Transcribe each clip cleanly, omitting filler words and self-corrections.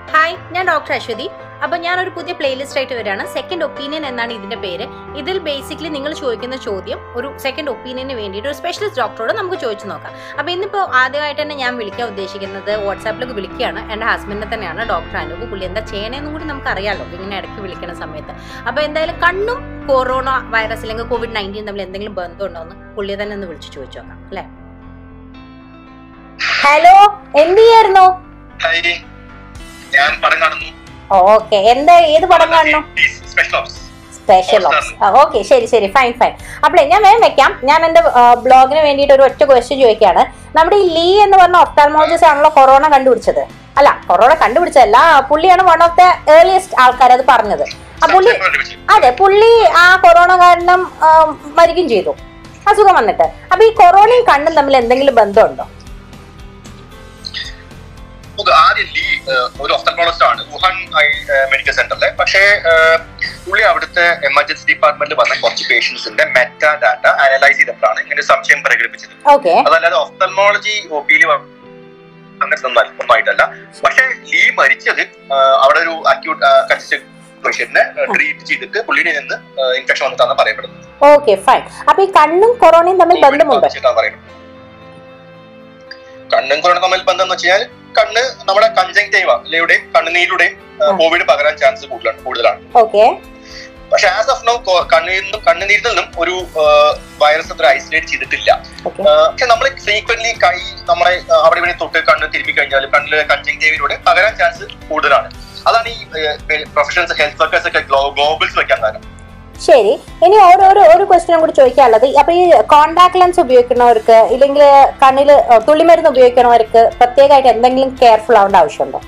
Hi, ഞാൻ doctor Aswathy. അപ്പോൾ ഞാനൊരു പുതിയ പ്ലേലിസ്റ്റ് ആയിട്ട് വരികയാണ്. സെക്കൻഡ് ഒപ്പീനിയൻ എന്നാണ് ഇതിൻ്റെ പേര്. ഇതിൽ ബേസിക്കലി നിങ്ങൾ ചോദിക്കുന്ന ചോദ്യം ഒരു സെക്കൻഡ് ഒപ്പീനിയന് വേണ്ടിയിട്ട് ഒരു സ്പെഷ്യലിസ്റ്റ് ഡോക്ടറോട് നമുക്ക് ചോദിച്ചു നോക്കാം. അപ്പോൾ ഇന്നിപ്പോൾ ആദ്യമായിട്ട് തന്നെ ഞാൻ വിളിക്കാൻ ഉദ്ദേശിക്കുന്നത് വാട്സാപ്പിലേക്ക് വിളിക്കുകയാണ്. എൻ്റെ ഹസ്ബൻഡിനെ തന്നെയാണ്, ഡോക്ടർ അനൂപ്. പുള്ളി എന്താ ചെയ്യണേന്നും കൂടി നമുക്ക് അറിയാമല്ലോ ഇങ്ങനെ ഇടയ്ക്ക് വിളിക്കുന്ന സമയത്ത്. അപ്പോൾ എന്തായാലും കണ്ണും കൊറോണ വൈറസ് അല്ലെങ്കിൽ COVID-19 തമ്മിൽ എന്തെങ്കിലും ബന്ധമുണ്ടോ എന്ന് പുള്ളിയെ തന്നെ ഒന്ന് വിളിച്ച് ചോദിച്ചു നോക്കാം അല്ലേ. ഹലോ, എന്ത് ചെയ്യായിരുന്നു? ഓക്കെ, എന്താ ഏത് പടം കാണുന്നു? Special ops. ഓക്കെ, ശരി ശരി, ഫൈൻ ഫൈൻ. അപ്പോഴേ ഞാൻ വേഗം വെക്കാം. ഞാൻ എന്റെ ബ്ലോഗിന് വേണ്ടിയിട്ട് ഒരു ഒറ്റ ക്വസ്റ്റ്യൻ ചോദിക്കുകയാണ്. നമ്മുടെ ഈ ലീ എന്ന് പറഞ്ഞ ഒഫ്താൽമോളജിസ്റ്റ് ആണല്ലോ കൊറോണ കണ്ടുപിടിച്ചത്. അല്ല, കൊറോണ കണ്ടുപിടിച്ചതല്ല, പുള്ളിയാണ് വൺ ഓഫ് ദ ഏർലിയസ്റ്റ് ആൾക്കാർ അത് പറഞ്ഞത്. ആ പുള്ളി, അതെ, പുള്ളി ആ കൊറോണ കാരണം മരിക്കുകയും ചെയ്തു, അസുഖം വന്നിട്ട്. അപ്പൊ ഈ കൊറോണയും കണ്ണും തമ്മിൽ എന്തെങ്കിലും ബന്ധമുണ്ടോ? ആദ്യം ലീ ഒരു ഒഫ്താൽമോളജിസ്റ്റ് ആണ്, വുഹാൻ മെഡിക്കൽ സെന്ററിലെ. പക്ഷേ പുള്ളി അവിടുത്തെ എമർജൻസി ഡിപ്പാർട്ട്മെന്റിൽ വന്ന കുറച്ച് പേഷ്യൻസിന്റെ മെറ്റാ ഡാറ്റ അനലൈസ് ചെയ്തപ്പോഴാണ് ഇങ്ങനെ സംശയം പ്രകടിപ്പിച്ചത്. അതല്ലാതെ ഒഫ്താൽമോളജി ഒപിയിൽ ഒന്നായിട്ടല്ല. പക്ഷെ ലീ മരിച്ചത് അവിടെ ഒരു അക്യൂട്ട് കൺജസ്റ്റീവ് പേഷ്യന്റിനെ ട്രീറ്റ് ചെയ്തിട്ട് പുള്ളിയിൽ നിന്ന് ഇൻഫെക്ഷൻ വന്നിട്ടാണ് പറയപ്പെടുന്നത്. Okay, fine. അപ്പൊ ഈ കണ്ണും കൊറോണയും തമ്മിൽ ബന്ധമുണ്ടോ? കണ്ണും കൊറോണ തമ്മിൽ ബന്ധം എന്ന് വെച്ചാൽ കണ്ണ് നമ്മുടെ കൺജങ്ക്റ്റീവയുടെ കണ്ണുനീരുടെയും കോവിഡ് പകരാൻ ചാൻസ് കൂടുതലാണ്. പക്ഷെ ആസ് ഓഫ് നോ കണ്ണുനീരിൽ നിന്നും ഒരു വൈറസ് അത്ര ഐസൊലേറ്റ് ചെയ്തിട്ടില്ല. പക്ഷെ നമ്മൾ ഫ്രീക്വന്റ്ലി കൈ നമ്മളെ അവിടെ ഇവിടെ തൊട്ട് കണ്ണ് തിരുമ്മി കഴിഞ്ഞാൽ കണ്ണിലെ കൺജങ്ക്റ്റീവിലൂടെ പകരാൻ ചാൻസ് കൂടുതലാണ്. അതാണ് ഈ പ്രൊഫഷണൽസ് ഹെൽത്ത് വർക്കേഴ്സ് ഒക്കെ ഗ്ലോബൽസ് വെക്കാൻ കാരണം. ശരി, ഇനി ഒരു ക്വസ്റ്റ്യൻ കൂടി ചോദിക്കാനുള്ളത്, അപ്പൊ ഈ കോണ്ടാക്ട് ലെൻസ് ഉപയോഗിക്കുന്നവർക്ക് ഇല്ലെങ്കിൽ കണ്ണില് തുള്ളിമരുന്ന് ഉപയോഗിക്കുന്നവർക്ക് പ്രത്യേകമായിട്ട് എന്തെങ്കിലും കെയർഫുൾ ആവേണ്ട ആവശ്യമുണ്ടോ?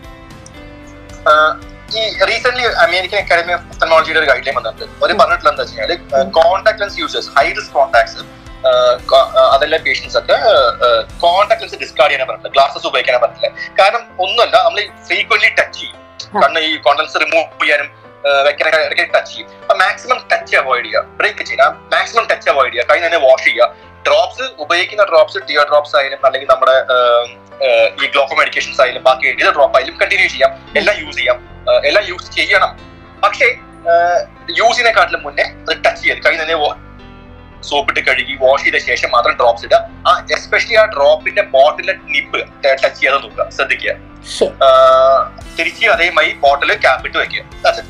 ഈ റീസെന്റ് അമേരിക്കൻ അക്കാഡമി ഓഫ് ഒഫ്താൽമോളജിയുടെ ഒരു ഗൈഡ് ലൈൻ വന്നിട്ടുണ്ട്. അവർ പറഞ്ഞിട്ടുള്ള എന്താ വെച്ചാൽ contact lens users, high risk contacts, അതെല്ലാം പേഷ്യൻസ് ഒക്കെ കോണ്ടാക്ട് ലെൻസ് ഡിസ്കാർഡ് ചെയ്യാൻ പറഞ്ഞില്ല, ഗ്ലാസസ് ഉപയോഗിക്കാനും പറഞ്ഞില്ല. കാരണം ഒന്നുമല്ല, നമ്മൾ ഫ്രീക്വന്റ്ലി ടച്ച് ചെയ്യും, കണ്ണ് ഈ കോണ്ടാക്ട് ലെൻസ് റിമൂവ് ചെയ്യാനും വെക്കാനൊക്കെ ടച്ച് ചെയ്യും. അപ്പൊ മാക്സിമം ടച്ച് അവോയ്ഡ് ചെയ്യുക, ബ്രേക്ക് ചെയ്യുക, മാക്സിമം ടച്ച് അവോയ്ഡ് ചെയ്യുക, കൈ തന്നെ വാഷ് ചെയ്യുക. ഡ്രോപ്സ് ഉപയോഗിക്കുന്ന ഡ്രോപ്സ്, ടിയർ ഡ്രോപ്സ് ആയാലും അല്ലെങ്കിൽ നമ്മുടെ ഈ ഗ്ലോക്കോ മെഡിക്കേഷൻസ് ആയാലും ബാക്കി ഏത് ഡ്രോപ്പ് ആയാലും കണ്ടിന്യൂ ചെയ്യാം, എല്ലാം യൂസ് ചെയ്യാം, എല്ലാം യൂസ് ചെയ്യണം. പക്ഷേ യൂസ് ചെയ്യുന്നതിനെക്കാട്ടിലും മുന്നേ അത് ടച്ച് ചെയ്ത് കൈ തന്നെ സോപ്പിട്ട് കഴുകി വാഷ് ചെയ്ത ശേഷം മാത്രം ഡ്രോപ്സ് ഇടുക. എസ്പെഷ്യലി ആ ഡ്രോപ്പിന്റെ ബോട്ടിലെ നിപ്പ് ടച്ച് ചെയ്യാതെ നോക്കുക, ശ്രദ്ധിക്കുക. തിരിച്ച് അതേമായി ബോട്ടിൽ ക്യാപ്പിട്ട് വെക്കുക.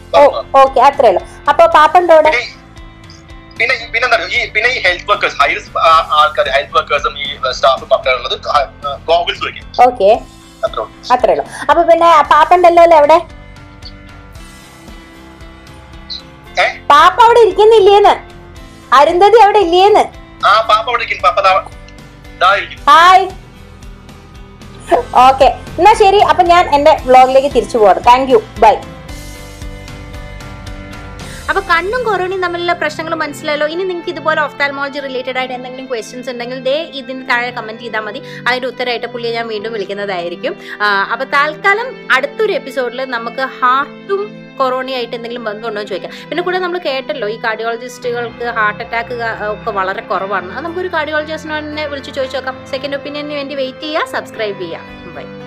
പിന്നെ ഈ ഹെൽത്ത് വർക്കേഴ്സ്, ഹൈ റിസ്ക് ആൾക്കാർ, ഹെൽത്ത് വർക്കേഴ്സും ഈ സ്റ്റാഫും ഒക്കെ ഉള്ളത് ഗോഗിൾസ് വെക്കും. അത്രേ ഉള്ളൂ. അപ്പൊ പിന്നെ പാപ്പന്റെ എവിടെ? പാപ്പ അവിടെ ഇരിക്കുന്നില്ലേന്ന്? അരുന്ധതി അവിടെ ഇല്ലേന്ന്? ഹായ്, ഓക്കെ, എന്നാ ശരി. അപ്പൊ ഞാൻ എന്റെ വ്ലോഗിലേക്ക് തിരിച്ചു പോവാണ്. Thank you, bye. അപ്പൊ കണ്ണും കൊറോണയും തമ്മിലുള്ള പ്രശ്നങ്ങൾ മനസ്സിലായല്ലോ. ഇനി നിങ്ങൾക്ക് ഇതുപോലെ ഒഫ്താൽമോളജി റിലേറ്റഡ് ആയിട്ട് എന്തെങ്കിലും ക്വസ്റ്റ്യൻസ് ഉണ്ടെങ്കിൽ ഇതിന് താഴെ കമന്റ് ചെയ്താൽ മതി. അതിന്റെ ഉത്തരമായിട്ട് പുള്ളിയെ ഞാൻ വീണ്ടും വിളിക്കുന്നതായിരിക്കും. അപ്പൊ തൽക്കാലം അടുത്തൊരു എപ്പിസോഡിൽ നമുക്ക് ഹാർട്ടും കൊറോണയായിട്ട് എന്തെങ്കിലും ബന്ധമുണ്ടോ എന്ന് ചോദിക്കാം. പിന്നെ കൂടെ നമ്മൾ കേട്ടല്ലോ ഈ കാർഡിയോളജിസ്റ്റുകൾക്ക് ഹാർട്ട് അറ്റാക്ക് ഒക്കെ വളരെ കുറവാണ്. അത് നമുക്കൊരു കാർഡിയോളജിസ്റ്റിനെ വിളിച്ച് ചോദിച്ചു നോക്കാം. സെക്കൻഡ് ഒപ്പീനിയന് വേണ്ടി വെയിറ്റ് ചെയ്യുക, സബ്സ്ക്രൈബ് ചെയ്യുക. ബൈ.